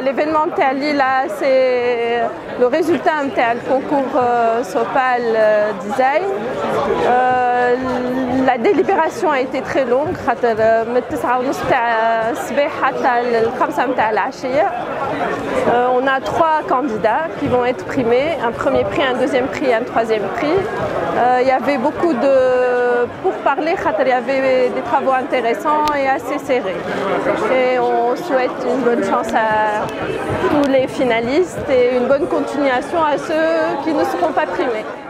l'événement là, c'est le résultat du concours Sopal Design. La délibération a été très longue. On a 3 candidats qui vont être primés, un premier prix, un deuxième prix et un troisième prix. Il y avait beaucoup de pourparlers, il y avait des travaux intéressants et assez serrés. Et on souhaite une bonne chance à tous les finalistes et une bonne continuation à ceux qui ne seront pas primés.